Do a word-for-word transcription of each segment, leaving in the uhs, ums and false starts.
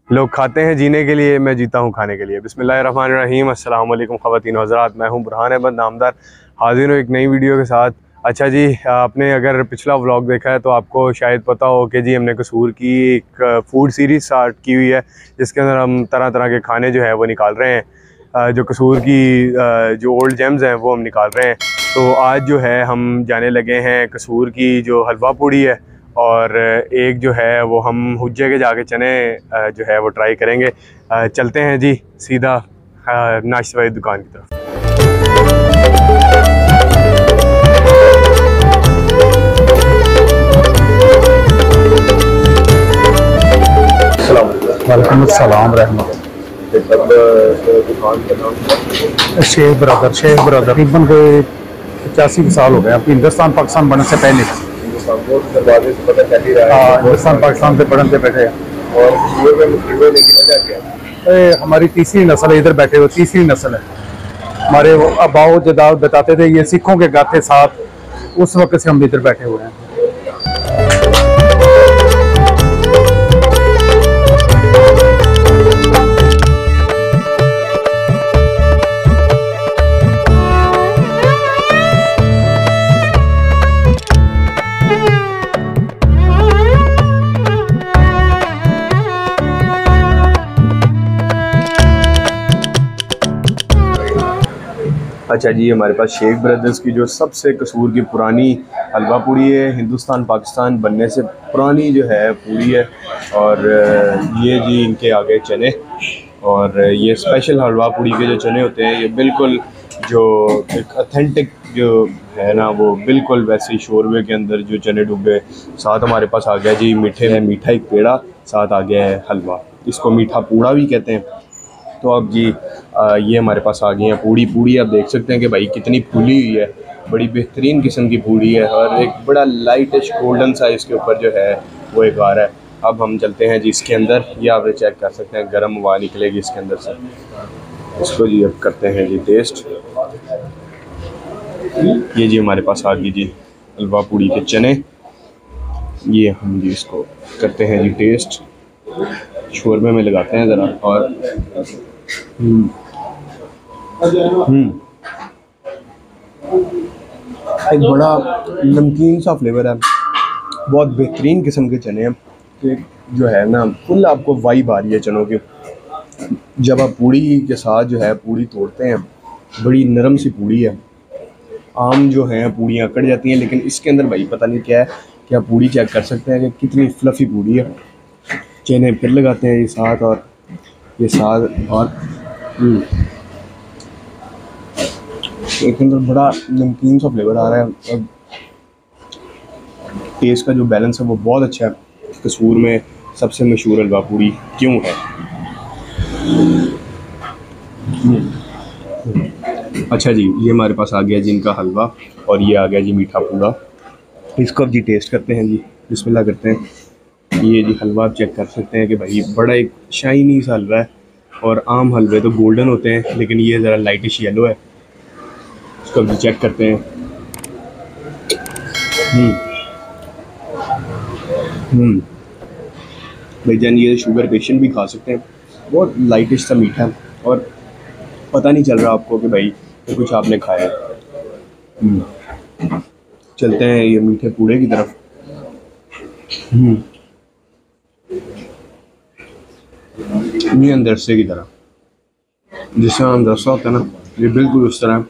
लोग खाते हैं जीने के लिए, मैं जीता हूँ खाने के लिए। बिस्मिल्लाहिर्रहमानिर्रहीम। अस्सलाम वालेकुम ख़वातीन व हज़रात, मैं हूँ बुरहान अहमद नामदार, हाजिर हूँ एक नई वीडियो के साथ। अच्छा जी, आपने अगर पिछला व्लॉग देखा है तो आपको शायद पता हो कि जी हमने कसूर की एक फ़ूड सीरीज़ स्टार्ट की हुई है, जिसके अंदर हम तरह तरह के खाने जो है वो निकाल रहे हैं। जो कसूर की जो ओल्ड जेम्स हैं वो हम निकाल रहे हैं। तो आज जो है हम जाने लगे हैं कसूर की जो हलवा पूड़ी है, और एक जो है वो हम हुज्जे के जाके चने जो है वो ट्राई करेंगे। चलते हैं जी सीधा नाश्ते वाली दुकान की तरफ। वालेकुम अस्सलाम रहमत। दुकान का नाम शेख ब्रदर शेख ब्रदर तकरीबन के पचासी साल हो गए। अब हिंदुस्तान पाकिस्तान बनने से पहले हिंदुस्तान पाकिस्तान से पढ़ने से बैठे हैं। और हमारी तीसरी नस्ल है, इधर बैठे हुए तीसरी नस्ल है। हमारे वो अबाओ जदाद बताते थे ये सिखों के गाते साथ, उस वक्त से हम इधर बैठे हुए हैं। अच्छा जी, हमारे पास शेख ब्रदर्स की जो सबसे कसूर की पुरानी हलवा पूड़ी है, हिंदुस्तान पाकिस्तान बनने से पुरानी जो है पूड़ी है। और ये जी इनके आगे चने, और ये स्पेशल हलवा पूड़ी के जो चने होते हैं ये बिल्कुल जो एक ऑथेंटिक जो है ना वो बिल्कुल वैसे ही शोरबे के अंदर जो चने डूबे। साथ हमारे पास आ गया जी मीठे में मीठा एक पेड़ा, साथ आ गया है हलवा, इसको मीठा पूड़ा भी कहते हैं। तो अब जी आ, ये हमारे पास आ गई है पूड़ी। पूड़ी आप देख सकते हैं कि भाई कितनी फूली हुई है, बड़ी बेहतरीन किस्म की पूड़ी है, और एक बड़ा लाइटिश गोल्डन सा इसके ऊपर जो है वो एक आ रहा है। अब हम चलते हैं जी इसके अंदर, ये आप चेक कर सकते हैं गर्म हवा निकलेगी इसके अंदर से। इसको जी अब करते हैं जी टेस्ट। ये जी हमारे पास आ गई जी हलवा पूड़ी के चने, ये हम जी इसको करते हैं जी टेस्ट। शोरबे में लगाते हैं ज़रा, और हम्म हम्म एक बड़ा नमकीन सा फ्लेवर है, बहुत बेहतरीन किस्म के चने हैं। कि जो है ना फुल आपको वाइब आ रही है चनों की। जब आप पूड़ी के साथ जो है पूड़ी तोड़ते हैं, बड़ी नरम सी पूड़ी है। आम जो है पूड़ियाँ कट जाती हैं, लेकिन इसके अंदर भाई पता नहीं क्या है कि आप पूड़ी चेक कर सकते हैं कि कितनी फ्लफ़ी पूड़ी है। चने फिर लगाते हैं ये साथ, और ये साथ, और एक अंदर बड़ा नमकीन सा फ्लेवर आ रहा है। और टेस्ट का जो बैलेंस है वो बहुत अच्छा है। कसूर में सबसे मशहूर हलवा पूड़ी क्यों है। अच्छा जी, ये हमारे पास आ गया जी इनका हलवा, और ये आ गया जी मीठा पूड़ा। इसको अब जी टेस्ट करते हैं जी, बिस्मिल्लाह करते हैं। ये जी हलवा आप चेक कर सकते हैं कि भाई बड़ा एक शाइनी सा हलवा है, और आम हलवे तो गोल्डन होते हैं, लेकिन ये ज़रा लाइटिश येलो है। इसको भी चेक करते हैं। हम्म हम्म भाई जान, ये शुगर पेशेंट भी खा सकते हैं। बहुत लाइटिश सा मीठा है, और पता नहीं चल रहा आपको कि भाई कुछ आपने खाया है। चलते हैं ये मीठे पूड़े की तरफ। हम्म ये अंदरसे की तरह, जिस तरह अंदरसा होता है ना, ये बिल्कुल उस तरह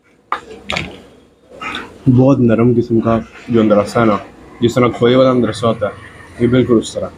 बहुत नरम किस्म का जो अंदरसा है ना, जिस तरह खोए वाला अंदरसा होता है, ये बिल्कुल उस तरह।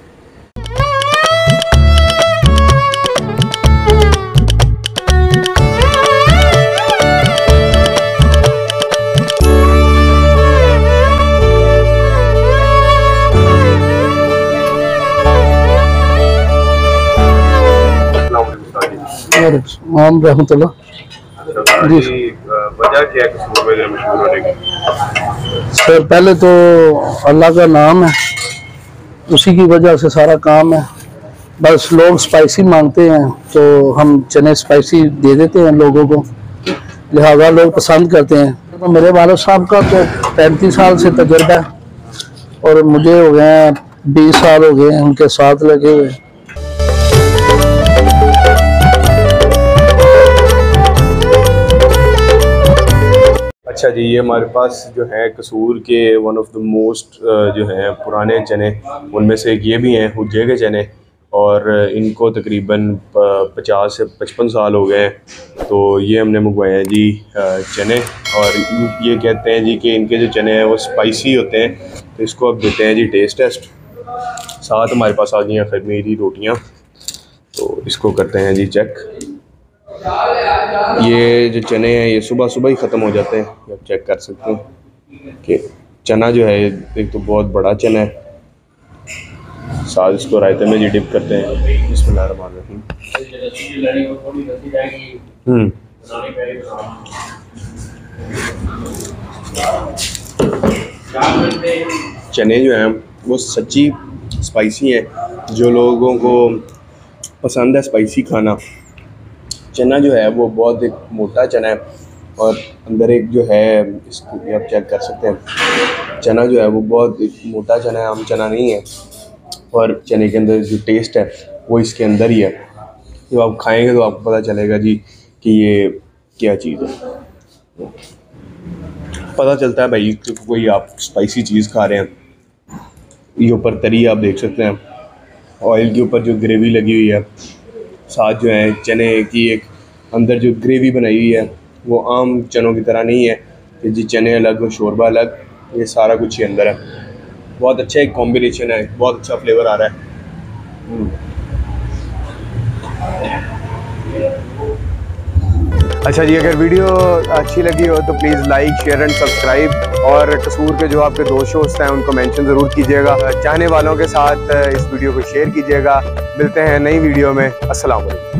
जी वजह क्या है कसूर मशहूर होने की? सर पहले तो अल्लाह का नाम है, उसी की वजह से सारा काम है। बस लोग स्पाइसी मांगते हैं तो हम चने स्पाइसी दे देते हैं लोगों को, लिहाजा लोग पसंद करते हैं। तो मेरे वालिद साहब का तो पैंतीस साल से तजुर्बा है, और मुझे हो गए हैं बीस साल हो गए हैं उनके साथ लगे हुए। अच्छा जी, ये हमारे पास जो है कसूर के वन ऑफ द मोस्ट जो हैं पुराने चने, उनमें से एक ये भी हैं हुज्जे के चने, और इनको तकरीबन पचास से पचपन साल हो गए हैं। तो ये हमने मंगवाए हैं जी चने, और ये कहते हैं जी कि इनके जो चने हैं वो स्पाइसी होते हैं, तो इसको अब देते हैं जी टेस्ट टेस्ट। साथ हमारे पास आ गई हैं खमीरी रोटियाँ, तो इसको करते हैं जी चेक। ये जो चने हैं ये सुबह सुबह ही ख़त्म हो जाते हैं, आप चेक कर सकते हैं कि चना जो है एक तो बहुत बड़ा चना है। साथ इसको रायते में जी डिप करते हैं। बिस्मिल्लाहिर्रहमानिर्रहीम। हम्म चने जो हैं वो सच्ची स्पाइसी हैं। जो लोगों को पसंद है स्पाइसी खाना, चना जो है वो बहुत एक मोटा चना है, और अंदर एक जो है इसको भी आप चेक कर सकते हैं, चना जो है वो बहुत एक मोटा चना है, आम चना नहीं है। और चने के अंदर जो टेस्ट है वो इसके अंदर ही है। जब आप खाएंगे तो आपको पता चलेगा जी कि ये क्या चीज़ है। पता चलता है भाई कि कोई आप स्पाइसी चीज़ खा रहे हैं। ये ऊपर तरी आप देख सकते हैं, ऑयल के ऊपर जो ग्रेवी लगी हुई है, साथ जो है चने की एक अंदर जो ग्रेवी बनाई हुई है वो आम चनों की तरह नहीं है कि जी चने अलग और शोरबा अलग, ये सारा कुछ ही अंदर है। बहुत अच्छा एक कॉम्बिनेशन है, बहुत अच्छा फ्लेवर आ रहा है। अच्छा जी, अगर वीडियो अच्छी लगी हो तो please like share and subscribe, और कसूर के जो आपके दोस्त दोस्त हैं उनको मेंशन ज़रूर कीजिएगा। चाहने वालों के साथ इस वीडियो को शेयर कीजिएगा। मिलते हैं नई वीडियो में। अस्सलाम वालेकुम।